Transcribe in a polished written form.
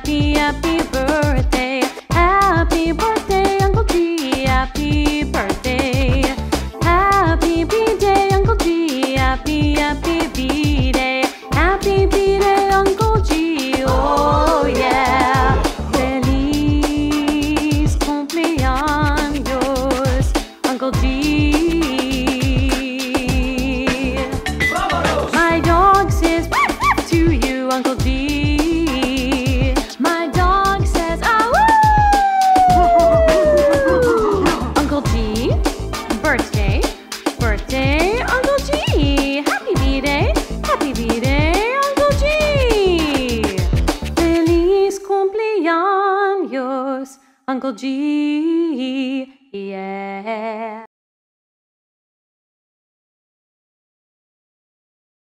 happy, happy birthday. Happy birthday, Uncle G. Happy birthday. Happy B-Day, Uncle G. Happy, happy B-Day. Happy B-Day, Uncle G. Oh yeah. Feliz cumpleaños, Uncle G. My dog says to you, Uncle G. My dog says, ah woo! Uncle G, birthday, birthday, Uncle G. Happy B-Day, Uncle G. Feliz cumpleaños, Uncle G.